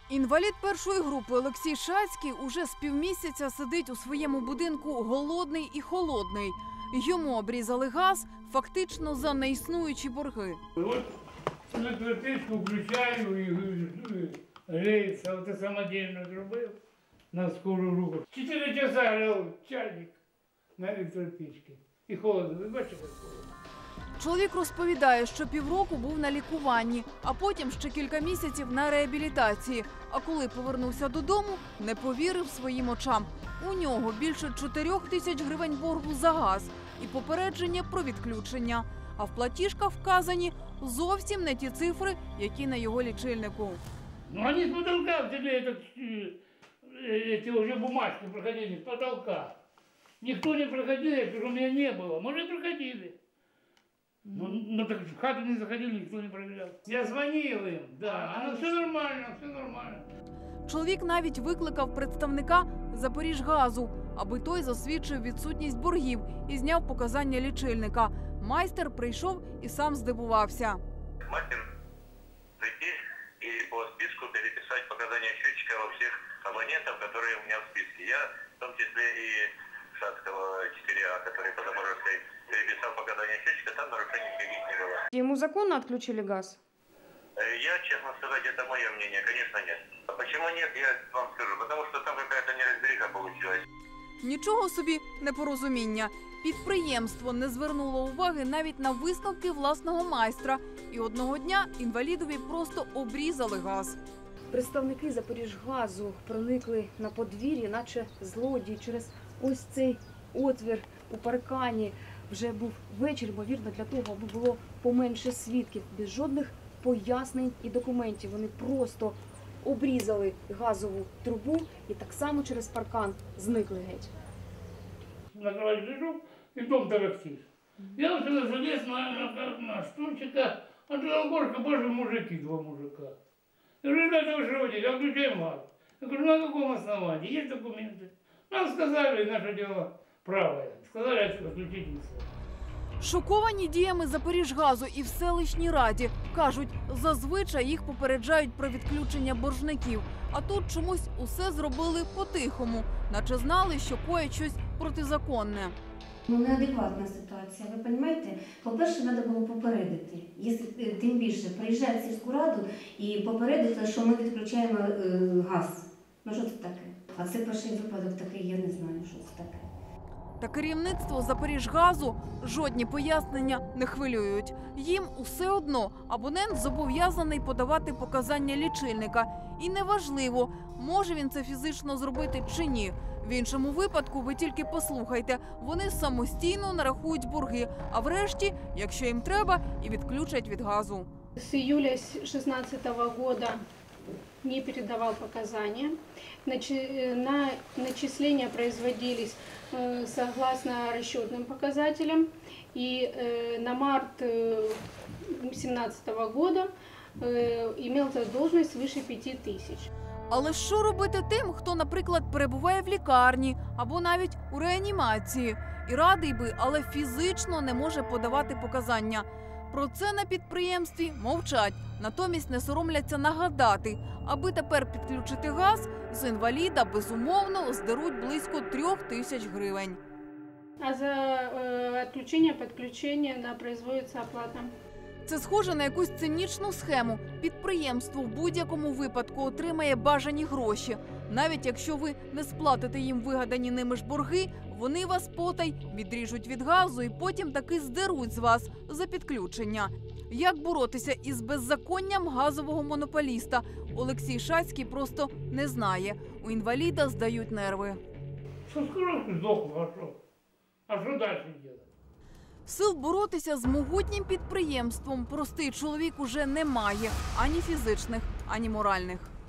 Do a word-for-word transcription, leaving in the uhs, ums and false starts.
Інвалід першої групи Олексій Шацький уже з півмісяця сидить у своєму будинку голодний і холодний. Йому обрізали газ фактично за неіснуючі борги. От електричку включаю і гріється, от я самодільно зробив на скору руку. Чотири часа грав чайник на електричці. І холодно, ви бачите, як холодно? Чоловік розповідає, що півроку був на лікуванні, а потім ще кілька місяців на реабілітації. А коли повернувся додому, не повірив своїм очам. У нього більше чотирьох тисяч гривень боргу за газ і попередження про відключення. А в платіжках вказані зовсім не ті цифри, які на його лічильнику. Ну, вони з потолка взяли ці вже бумажки, проходили з потолка. Ніхто не проходив, я кажу, у мене не було. Може, проходили. Ну, ну так в хату не заходили, ніхто не проверяв. Я дзвонив їм, да, а ну все нормально, все нормально. Чоловік навіть викликав представника Запоріжгазу, аби той засвідчив відсутність боргів і зняв показання лічильника. Майстер прийшов і сам здивувався. Мастер прийти і по списку переписати показання счетчика у всіх абонентів, які у мене в списку. Я в тому числі і Шацкого чотири А, який по Запорожской переписал показания счетчика, там нарушений никаких не было. Ему законно отключили газ? Я, честно сказать, это мое мнение, конечно, нет. А почему нет, я вам скажу, потому что там какая-то неразбериха получилась. Нічого собі непорозуміння. Підприємство не звернуло уваги навіть на висновки власного майстра. І одного дня інвалідові просто обрізали газ. Представники Запоріжгазу проникли на подвір'я, наче злодії, через ось цей отвір у паркані. Вже був вечір, ймовірно, для того, аби було поменше свідків, без жодних пояснень і документів. Вони просто обрізали газову трубу і так само через паркан зникли геть. На кровать лежу, и дом тарахтит. Я вот сюда залез на, на, на стульчика, а туда горка, боже, мужики, два мужика. Я говорю, ребята, вы что хотите, я включаем газ. Я говорю, на каком основании? Есть документы? Нам сказали, наше дело правое. Сказали, отключить не все. Шоковані діями Запоріжгазу і в селищній раді. Кажуть, зазвичай їх попереджають про відключення боржників. А тут чомусь усе зробили по-тихому, наче знали, що коять щось протизаконне. Ну, неадекватна ситуація, ви розумієте? По-перше, треба було попередити. Якщо, тим більше, приїжджати в сільську раду і попередити, що ми відключаємо е, газ. Ну, що це таке? А це перший випадок такий, я не знаю, що це таке. Та керівництво Запоріжгазу жодні пояснення не хвилюють. Їм усе одно абонент зобов'язаний подавати показання лічильника. І неважливо, може він це фізично зробити чи ні. В іншому випадку, ви тільки послухайте, вони самостійно нарахують борги, а врешті, якщо їм треба, і відключать від газу. С июля две тысячи шестнадцатого года не передавал показания. На начисления производились согласно расчетным показателям. И на март две тысячи семнадцатого года имел задолженность свыше пяти тысяч. Але що робити тим, хто, наприклад, перебуває в лікарні або навіть у реанімації? І радий би, але фізично не може подавати показання. Про це на підприємстві мовчать, натомість не соромляться нагадати. Аби тепер підключити газ, з інваліда, безумовно, здеруть близько трьох тисяч гривень. А за э, отключение, подключение да, производится оплата. Це схоже на якусь цинічну схему. Підприємство в будь-якому випадку отримає бажані гроші. Навіть якщо ви не сплатите їм вигадані ними ж борги, вони вас потай відріжуть від газу і потім таки здеруть з вас за підключення. Як боротися із беззаконням газового монополіста, Олексій Шацький просто не знає. У інваліда здають нерви. Що скажу, що здохну, а що? А що далі робити? Сил боротися з могутнім підприємством простий чоловік уже не має ані фізичних, ані моральних.